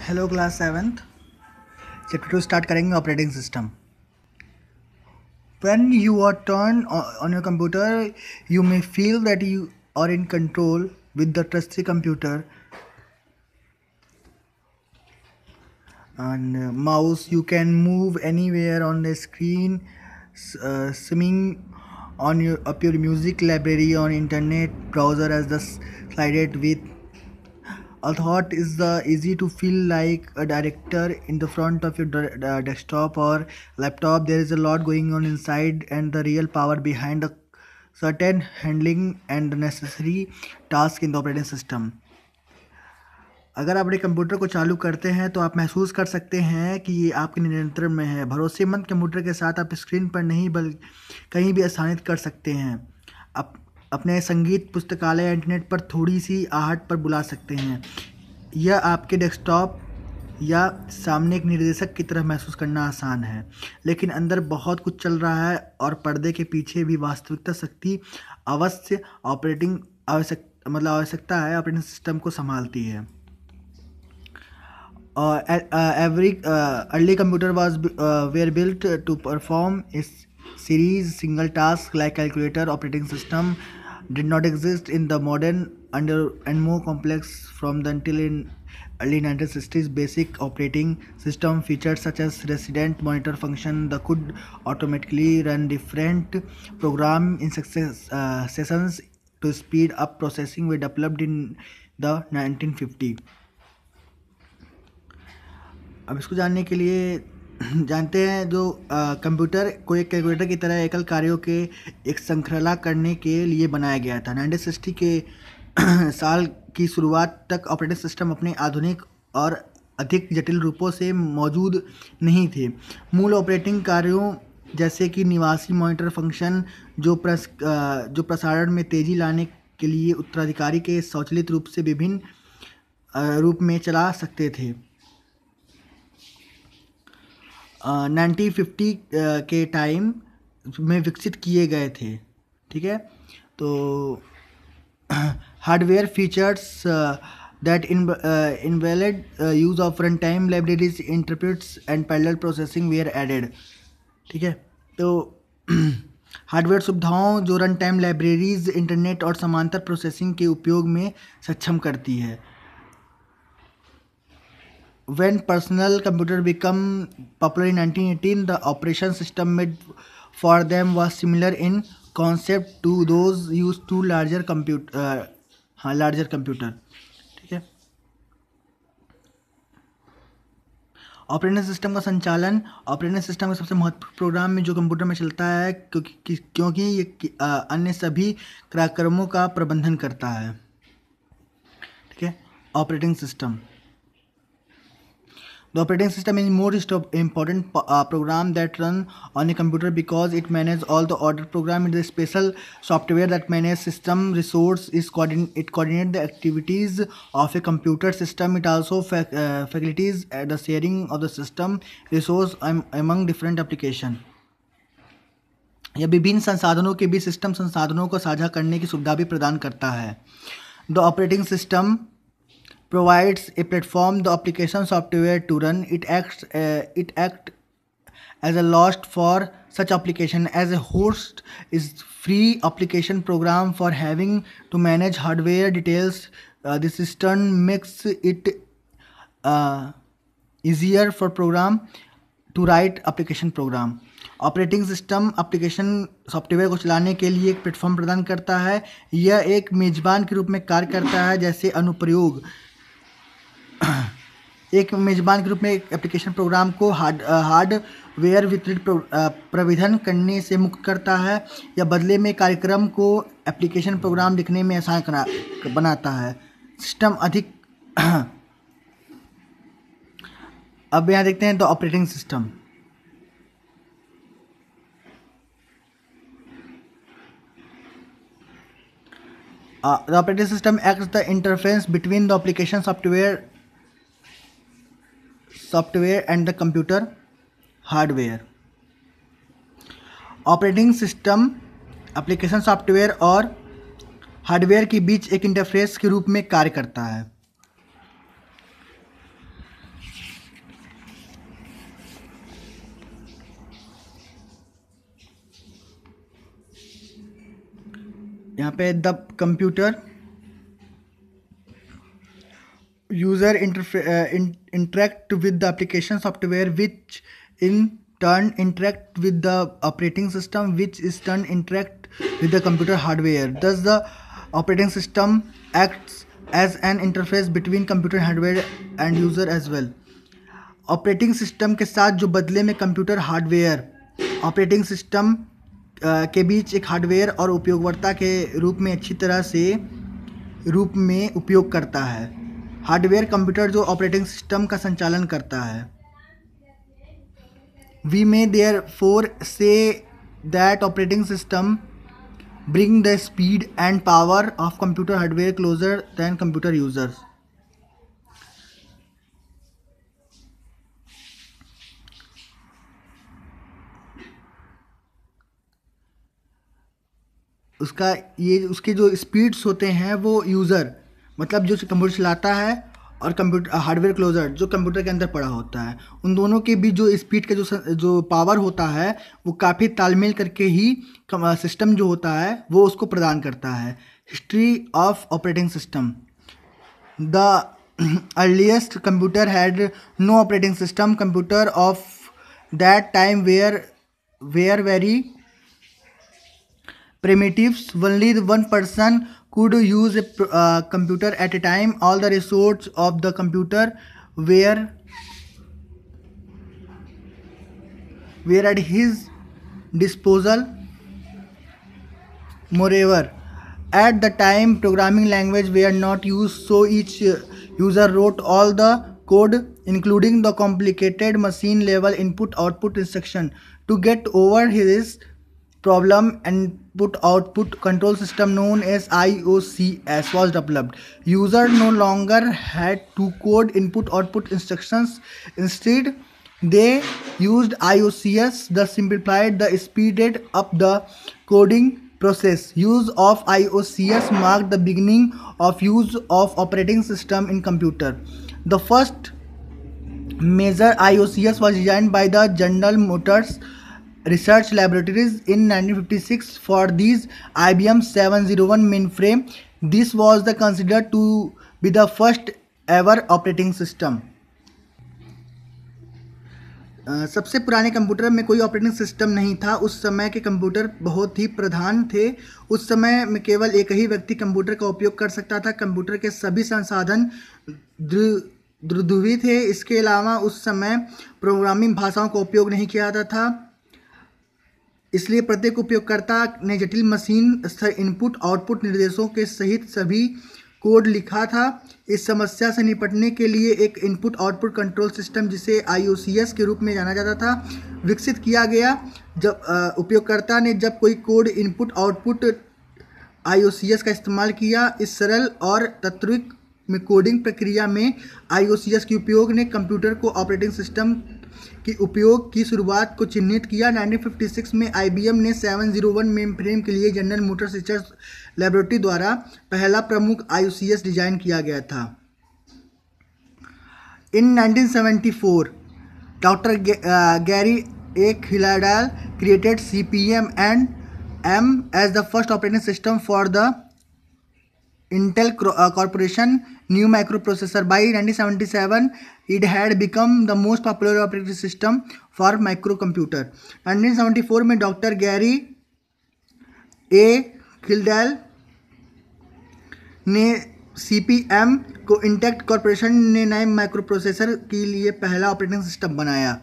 Hello class 7th। Chapter 2 start करेंगे operating system. When you are turn on your computer you may feel that you are in control with the trusty computer and mouse. You can move anywhere on the screen, swimming on your music library on internet browser as the slided with. Although it is easy to feel like a director in the front of your desktop or laptop, there is a lot going on inside, and the real power behind the certain handling and the necessary task in the operating system. अगर आप अपने computer को चालू करते हैं तो आप महसूस कर सकते हैं कि ये आपके नियंत्रण में है। भरोसेमंद कंप्यूटर के साथ आप स्क्रीन पर नहीं बल्कि कहीं भी स्थानित कर सकते हैं। आप अपने संगीत, पुस्तकालय या इंटरनेट पर थोड़ी सी आहट पर बुला सकते हैं। यह आपके डेस्कटॉप या सामने एक निर्देशक की तरह महसूस करना आसान है, लेकिन अंदर बहुत कुछ चल रहा है और पर्दे के पीछे भी वास्तविकता शक्ति आवश्यकता है ऑपरेटिंग सिस्टम को संभालती है। Every early computer were built to perform a series single task like calculator. Operating system did not exist in the modern and more complex from the until in early 1960s. Basic operating system features such as resident monitor function that could automatically run different program in sessions to speed up processing were developed in the 1950. अब इसको जानने के लिए जानते हैं जो computer को एक कैलकुलेटर की तरह एकल कार्यों के एक श्रृंखला करने के लिए बनाया गया था। 1960 के साल की शुरुआत तक ऑपरेटिंग सिस्टम अपने आधुनिक और अधिक जटिल रूपों से मौजूद नहीं थे। मूल ऑपरेटिंग कार्यों जैसे कि निवासी मॉनिटर फंक्शन जो प्रसारण में तेजी लाने के लिए उत्तराधिकारी के स्वचालित रूप से विभिन्न रूप में चला सकते थे, 1950 के टाइम में विकसित किए गए थे। ठीक है, तो hardware features that invalid use of run time libraries, interprets and parallel processing were added. ठीक है, तो हार्डवेयर सुविधाओं जो रन टाइम लाइब्रेरीज, इंटरनेट और समांतर प्रोसेसिंग के उपयोग में सक्षम करती है। When personal computer became popular in 1918, the operation system made for them was similar in concept to those used to larger computer. ठीक है, ऑपरेटिंग सिस्टम का संचालन ऑपरेटिंग सिस्टम का सबसे महत्वपूर्ण प्रोग्राम में जो कंप्यूटर में चलता है क्योंकि ये अन्य सभी कार्यक्रमों का प्रबंधन करता है। ठीक है, operating system. The operating system is most important program that run on a computer because it manages all the order program. It is a special software that manages system resource. It coordinates the activities of a computer system. It also facilitates the sharing of the system resource among different application. यह विभिन्न संसाधनों के बीच system संसाधनों को साझा करने की सुविधा भी प्रदान करता है। The operating system provides a platform the application software to run. It acts as a host for such application. As a host is free application program for having to manage hardware details. This system makes it easier for program to write application program. Operating system application software को चलाने के लिए एक platform प्रदान करता है। यह एक मेजबान के रूप में कार्य करता है, जैसे अनुप्रयोग एक मेजबान के रूप में एक एप्लीकेशन प्रोग्राम को हार्डवेयर वितरित प्रविधन करने से मुक्त करता है या बदले में कार्यक्रम को एप्लीकेशन प्रोग्राम लिखने में आसान बनाता है। सिस्टम अधिक अब यहाँ देखते हैं तो operating system. The operating system acts the interface between the application software and the computer hardware. Operating system application software और हार्डवेयर के बीच एक इंटरफेस के रूप में कार्य करता है। यहाँ पे the computer user interact with the application software which in turn interact with the operating system which is turn interact with the computer hardware. Thus the operating system acts as an interface between computer hardware and user as well. Operating system के साथ जो बदले में computer hardware operating system के बीच एक hardware और उपयोगकर्ता के रूप में अच्छी तरह से रूप में उपयोग करता है. हार्डवेयर कंप्यूटर जो ऑपरेटिंग सिस्टम का संचालन करता है. We may therefore say that operating system bring the speed and power of computer hardware closer than computer users. उसके जो स्पीड्स होते हैं वो यूज़र मतलब जो कंप्यूटर चलाता है और कंप्यूटर हार्डवेयर क्लोजर जो कंप्यूटर के अंदर पड़ा होता है उन दोनों के बीच जो स्पीड का जो पावर होता है वो काफ़ी तालमेल करके ही सिस्टम जो होता है वो उसको प्रदान करता है. History of operating system. The earliest computer had no operating system. Computer of that time were very primitives. Only one person could use a computer at a time. All the resources of the computer were at his disposal. Moreover, at the time programming language were not used, so each user wrote all the code including the complicated machine level input output instruction. To get over his problem, input output control system known as IOCS was developed. User no longer had to code input output instructions. Instead they used IOCS. Thus simplified the speeded up the coding process. Use of IOCS marked the beginning of use of operating system in computer. The first major IOCS was designed by the General Motors Research Laboratories in 1956 for these IBM 701 mainframe. This was considered to be the first ever operating system. सबसे पुराने computer में कोई operating system नहीं था. उस समय के computer बहुत ही प्रधान थे. उस समय में केवल एक ही व्यक्ति कंप्यूटर का उपयोग कर सकता था. कंप्यूटर के सभी संसाधन द्रुवी थे. इसके अलावा उस समय प्रोग्रामिंग भाषाओं का उपयोग नहीं किया जाता था. इसलिए प्रत्येक उपयोगकर्ता ने जटिल मशीन स्तर इनपुट आउटपुट निर्देशों के सहित सभी कोड लिखा था. इस समस्या से निपटने के लिए एक इनपुट आउटपुट कंट्रोल सिस्टम जिसे IOCS के रूप में जाना जाता था विकसित किया गया. जब उपयोगकर्ता ने जब कोई कोड इनपुट आउटपुट IOCS का इस्तेमाल किया. इस सरल और तात्विक में कोडिंग प्रक्रिया में IOCS के उपयोग ने कंप्यूटर को ऑपरेटिंग सिस्टम के उपयोग की शुरुआत को चिन्हित किया. 1956 में IBM ने 701 मेनफ्रेम के लिए जनरल मोटर्स रिसर्च लैबोरेटरी द्वारा पहला प्रमुख IOCS डिजाइन किया गया था. In 1974 doctor Gary A Kildall created CPM and M as the first operating system for the Intel Corporation new microprocessor. By 1977 it had become the most popular operating system for microcomputer. 1974 में doctor Gary ए खिलडाल ने CPM को Intel corporation ने नए microprocessor के लिए पहला operating system बनाया.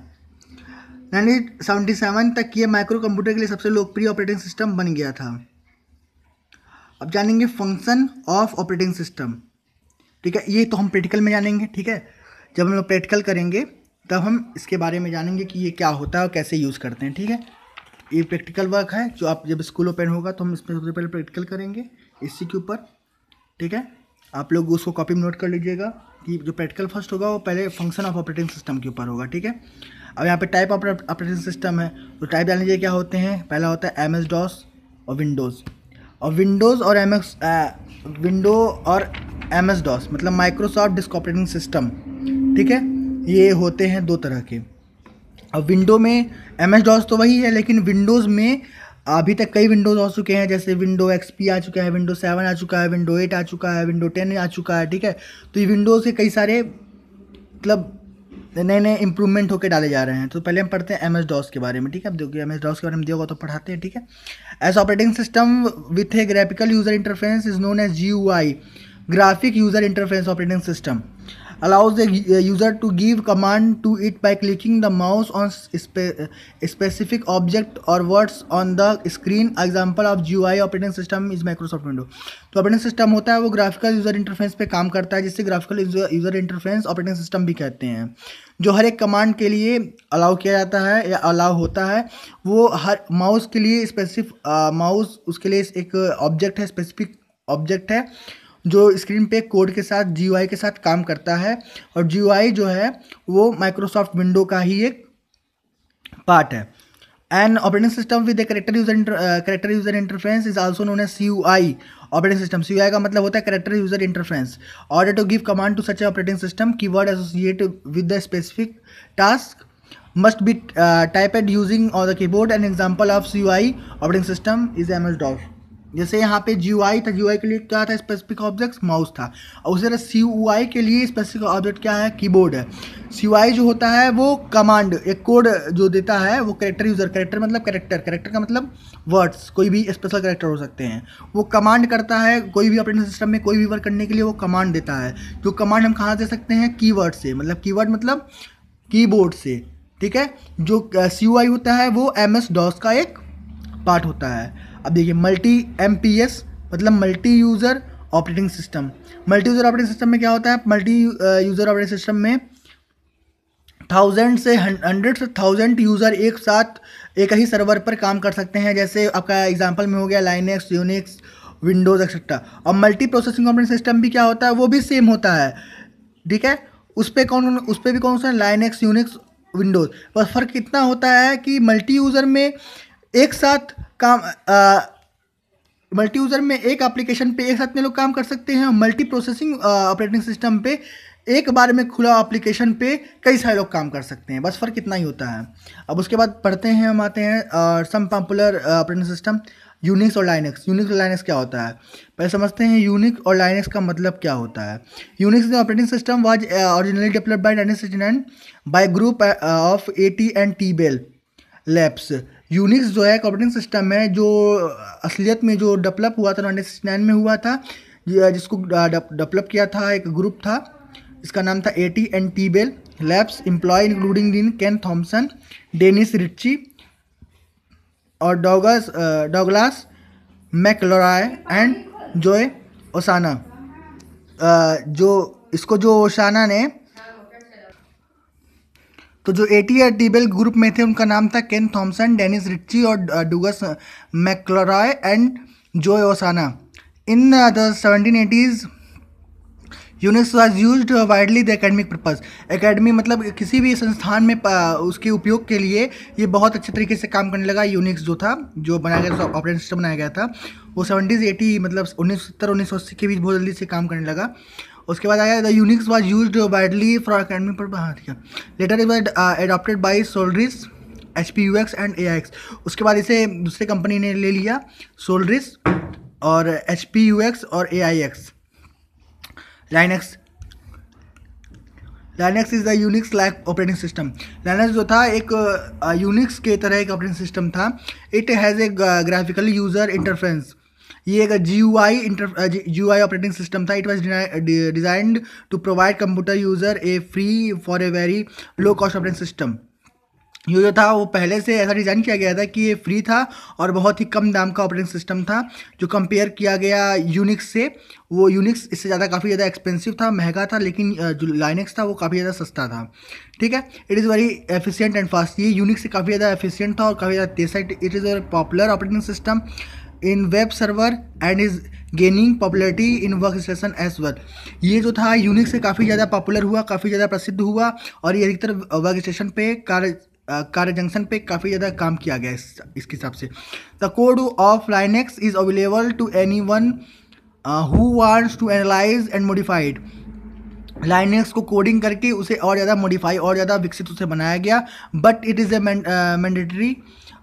1977 तक ये माइक्रो कंप्यूटर के लिए सबसे लोकप्रिय ऑपरेटिंग सिस्टम बन गया था. अब जानेंगे फंक्शन ऑफ ऑपरेटिंग सिस्टम. ठीक है, ये तो हम प्रैक्टिकल में जानेंगे. ठीक है, जब हम लोग प्रैक्टिकल करेंगे तब हम इसके बारे में जानेंगे कि ये क्या होता है और कैसे यूज़ करते हैं. ठीक है, ये प्रैक्टिकल वर्क है जो आप जब स्कूल ओपन होगा तो हम इसमें सबसे पहले प्रैक्टिकल करेंगे इसी के ऊपर. ठीक है, आप लोग उसको कॉपी में नोट कर लीजिएगा कि जो प्रैक्टिकल फर्स्ट होगा वो पहले फंक्शन ऑफ ऑपरेटिंग सिस्टम के ऊपर होगा. ठीक है, अब यहाँ पे टाइप ऑफ ऑपरेटिंग सिस्टम है तो टाइप जान लीजिए क्या होते हैं. पहला होता है MS-DOS और विंडोज़. और विंडोज़ और MS-DOS मतलब माइक्रोसॉफ्ट डिस्क ऑपरेटिंग सिस्टम. ठीक है, ये होते हैं दो तरह के. अब विंडो में MS-DOS तो वही है लेकिन विंडोज़ में अभी तक कई विंडोज़ आ चुके हैं, जैसे विंडो XP आ चुका है, विंडो 7 आ चुका है, विंडो 8 आ चुका है, विंडो 10 आ चुका है, ठीक है। तो ये विंडोज़ के कई सारे मतलब नए नए इंप्रूवमेंट होकर डाले जा रहे हैं। तो पहले हम पढ़ते हैं MS-DOS के बारे में, ठीक है। अब देखिए MS-DOS के बारे में दिया होगा तो पढ़ाते हैं, ठीक है। As operating system with a graphical user interface is known as GUI, graphic user interface operating system, allows the user to give command to it by clicking the mouse on specific object or words on the screen. Example of GUI operating system is Microsoft Windows. तो operating system होता है वो graphical user interface पे काम करता है, जिससे graphical user interface operating system भी कहते हैं, जो हर एक कमांड के लिए अलाउ किया जाता है या अलाउ होता है। वो हर माउस के लिए स्पेसिफिक माउस उसके लिए एक ऑब्जेक्ट है, स्पेसिफिक ऑब्जेक्ट है जो स्क्रीन पे कोड के साथ GUI के साथ काम करता है। और GUI जो है वो माइक्रोसॉफ्ट विंडो का ही एक पार्ट है। An operating system with character user interface is also known as CUI operating system. CUI का मतलब होता है character user interface. Order to give command to such operating system, keyword associate with the specific task must be typed using on the keyboard. An example of CUI operating system is MS-DOS। जैसे यहाँ पे GUI था, GUI के लिए क्या था, specific object mouse था, और उसी तरह CUI के लिए स्पेसिफिक ऑब्जेक्ट क्या है, कीबोर्ड है। CUI जो होता है वो कमांड, एक कोड जो देता है वो कैरेक्टर मतलब कैरेक्टर का मतलब वर्ड्स, कोई भी स्पेशल कैरेक्टर हो सकते हैं, वो कमांड करता है। कोई भी ऑपरेटिंग सिस्टम में कोई भी वर्क करने के लिए वो कमांड देता है। जो कमांड हम कहाँ दे सकते हैं, कीवर्ड से, मतलब कीवर्ड मतलब कीबोर्ड से, ठीक है। जो CUI होता है वो MS-DOS का एक पार्ट होता है। अब देखिए मल्टी MPS मतलब multi user operating system. Multi user operating system में क्या होता है, मल्टी यूज़र ऑपरेटिंग सिस्टम में 1,000 से 100,000 यूज़र एक साथ एक ही सर्वर पर काम कर सकते हैं। जैसे आपका एग्जांपल में हो गया लाइनेक्स, यूनिक्स, विंडोज़ एक्सेट्रा। और मल्टी प्रोसेसिंग ऑपरेटिंग सिस्टम भी क्या होता है, वो भी सेम होता है, ठीक है। उस पर भी कौन सा, लाइनेक्स, यूनिक्स, विंडोज़। बस फ़र्क कितना होता है कि मल्टी यूज़र में एक साथ काम मल्टी यूज़र में एक एप्लीकेशन पे एक साथ में लोग काम कर सकते हैं। मल्टी प्रोसेसिंग ऑपरेटिंग सिस्टम पे एक बार में खुला एप्लीकेशन पे कई सारे लोग काम कर सकते हैं। बस फ़र्क इतना ही होता है। अब उसके बाद पढ़ते हैं, हम आते हैं some popular operating system, Unix और लाइनेक्स। यूनिक्स और लाइनेक्स क्या होता है, पहले समझते हैं यूनिक्स और लाइनेक्स का मतलब क्या होता है। Unix operating system was originally developed by 1969 by group of AT&T Bell Labs. Unix जो है एक ऑपरेटिंग सिस्टम है जो असलियत में जो डेवलप हुआ था 1969 में हुआ था, जिसको डेवलप किया था एक ग्रुप था, इसका नाम था AT&T Bell Labs. Employ including Dean Ken Thompson, Dennis Ritchie और डॉगलास मैकलोराय एंड जोए ओसाना। जो ओसाना ने, तो जो AT&T बेल ग्रुप में थे उनका नाम था केन थॉमसन, डेनिस रिच्ची और Douglas McIlroy and Joe Ossanna. In the 1780s Unix was used widely the academic purpose. Academy मतलब किसी भी संस्थान में उसके उपयोग के लिए ये बहुत अच्छे तरीके से काम करने लगा। यूनिक्स जो था, जो बनाया गया था, ऑपरेटिंग सिस्टम बनाया गया था, वो 70s 80 मतलब 1970-1980 के बीच बहुत जल्दी से काम करने लगा। उसके बाद आया the Unix was used widely for academic purpose. हाँ ठीक है। Later it was adopted by Solaris, HPUX and AIX। उसके बाद इसे दूसरे कंपनी ने ले लिया, सोल्रिस और HPUX और AIX। Linux is the Unix like operating system. Linux जो था एक यूनिक्स के तरह एक ऑपरेटिंग सिस्टम था। It has a graphical user interface. ये एक GUI ऑपरेटिंग सिस्टम था। It was designed to provide computer user a free for a very low cost operating system. ये जो था वो पहले से ऐसा डिज़ाइन किया गया था कि ये फ्री था और बहुत ही कम दाम का ऑपरेटिंग सिस्टम था। जो कंपेयर किया गया यूनिक्स से, वो यूनिक्स इससे ज़्यादा काफ़ी ज़्यादा एक्सपेंसिव था, महंगा था, लेकिन जो लाइनेक्स था वो काफ़ी ज़्यादा सस्ता था, ठीक है। It is very efficient and fast. ये यूनिक्स से काफ़ी ज़्यादा एफिशिएंट था और काफ़ी ज़्यादा तेज था। It is a popular operating system in web server and is gaining popularity in work station as well. ये जो था यूनिक्स से काफ़ी ज़्यादा पॉपुलर हुआ, काफ़ी ज़्यादा प्रसिद्ध हुआ और ये अधिकतर वर्क स्टेशन पे कार्य जंक्शन पे काफ़ी ज़्यादा काम किया गया इसके हिसाब से। The code of Linux is available to anyone who wants to analyze and modified. Linux को कोडिंग करके उसे और ज़्यादा मॉडिफाई और ज़्यादा विकसित उसे बनाया गया। But it is a mandatory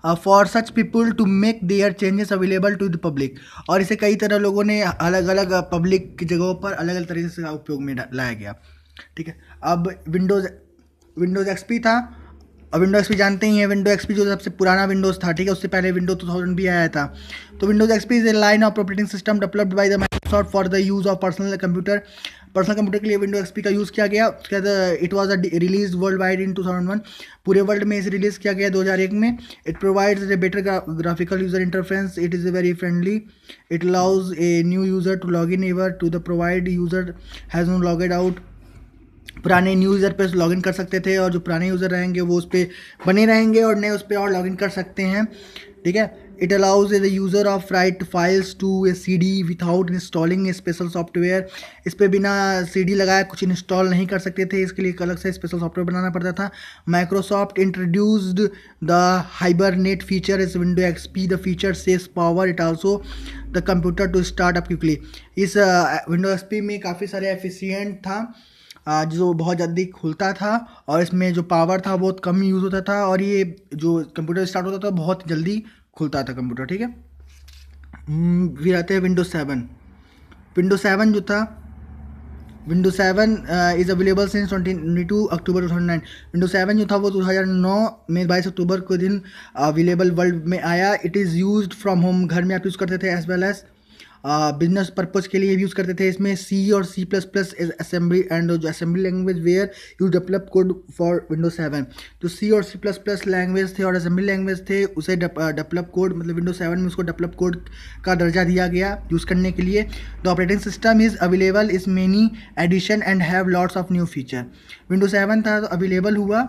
for such people to make their changes available to the public. और इसे कई तरह लोगों ने अलग अलग पब्लिक की जगहों पर अलग अलग तरीके से उपयोग में लाया गया। ठीक है, अब विंडोज़ एक्सपी था। और विंडो एक्सपी जानते ही हैं, विंडो एक्सपी जो सबसे पुराना विंडोज़ था, ठीक है, उससे पहले विंडो 2000 भी आया था। तो Windows XP is a line of operating system developed by the Microsoft for the use of personal computer के लिए विंडो एक्सपी का यूज़ किया गया। उसके बाद it was release world wide in 2001, पूरे वर्ल्ड में इसे रिलीज़ किया गया 2001 में। It provides a better graphical user interface, it is very friendly, it allows a new user to log in ever to the provide user has not logged out. पुराने new user पे login कर सकते थे और जो पुराने user रहेंगे वो उस पर बने रहेंगे और नए उस पर और लॉगिन कर सकते हैं। ठीक है, it allows the user of write files to a CD without installing a special software. इस पर बिना CD लगाए कुछ इंस्टॉल नहीं कर सकते थे, इसके लिए एक अलग से स्पेशल सॉफ्टवेयर बनाना पड़ता था। Microsoft introduced the hibernate feature is window XP, the feature saves power, it also the computer to start up quickly. इस विंडो एक्सपी में काफ़ी सारे एफिशिएंट था, जो बहुत जल्दी खुलता था और इसमें जो पावर था बहुत कम यूज़ होता था और ये जो कंप्यूटर स्टार्ट होता था बहुत जल्दी खुलता था कंप्यूटर। ठीक है, फिर आते हैं विंडोज 7। विंडोज 7 जो था, Windows 7 is available since 22 October 2009। Windows 7 जो था वो 2009 में 22 अक्टूबर को दिन अवेलेबल वर्ल्ड में आया। It is used from home, घर में आप यूज़ करते थे, as well as business purpose के लिए यूज़ करते थे। इसमें C और C++ असेंबली एंड जो assembly language where you develop code for Windows 7। जो C और C++ लैंग्वेज थे और असेंबली लैंग्वेज थे उसे डेवलप कोड, मतलब विंडोज 7 में उसको डेवलप कोड का दर्जा दिया गया यूज़ करने के लिए। The operating system is available is many edition and have lots of new feature. Windows 7 था तो अवेलेबल हुआ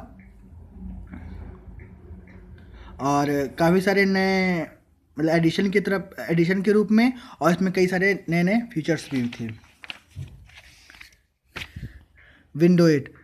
और काफ़ी सारे नए, मतलब एडिशन के रूप में, और इसमें कई सारे नए नए फीचर्स भी थे। Window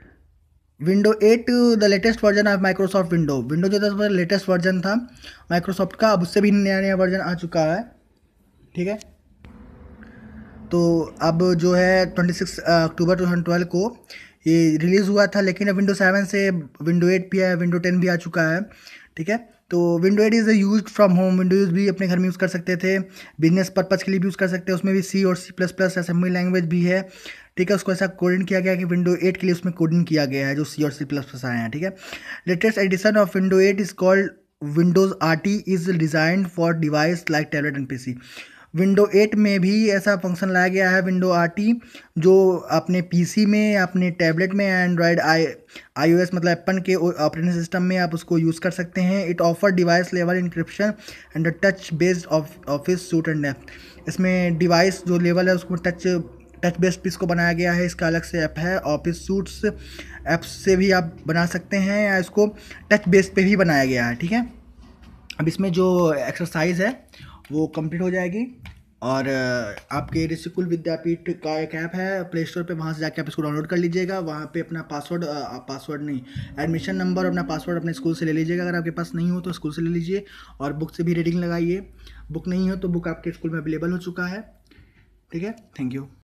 8 the latest version of Microsoft window जो था लेटेस्ट वर्जन था माइक्रोसॉफ्ट का, अब उससे भी नया वर्जन आ चुका है। ठीक है, तो अब जो है 26 अक्टूबर 2012 को ये रिलीज़ हुआ था, लेकिन अब विंडो 7 से विंडो 8 भी है, विंडो 10 भी आ चुका है। ठीक है, तो window 8 is used from home, Windows भी अपने घर में यूज़ कर सकते थे, बिजनेस पर्पज़ के लिए भी यूज़ कर सकते हैं। उसमें भी C और C++ असेंबली लैंग्वेज भी है। ठीक है, उसको ऐसा कोडिंग किया गया कि विंडो 8 के लिए उसमें कोडिंग किया गया है जो C और C++ आए हैं। ठीक है, latest edition of window 8 is called Windows RT, is designed for device like tablet and PC। Window 8 में भी ऐसा फंक्शन लाया गया है विंडो RT, जो अपने PC में, अपने टैबलेट में, एंड्रॉयड iOS मतलब एप्पल के ऑपरेटिंग सिस्टम में आप उसको यूज़ कर सकते हैं। It offer device level encryption and touch based office suite and app. इसमें डिवाइस जो लेवल है उसको टच बेस्ड पे इसको बनाया गया है। इसका अलग से ऐप है, ऑफिस सूट्स ऐप से भी आप बना सकते हैं या इसको टच बेस्ड पे भी बनाया गया है। ठीक है, अब इसमें जो एक्सरसाइज है वो कंप्लीट हो जाएगी और आपके ऋषिकुल विद्यापीठ का एक ऐप है प्ले स्टोर पे, वहाँ से जाके आप इसको डाउनलोड कर लीजिएगा। वहाँ पे अपना पासवर्ड नहीं, एडमिशन नंबर और अपना पासवर्ड अपने स्कूल से ले लीजिएगा। अगर आपके पास नहीं हो तो स्कूल से ले लीजिए और बुक से भी रीडिंग लगाइए। बुक नहीं हो तो बुक आपके स्कूल में अवेलेबल हो चुका है। ठीक है, थैंक यू।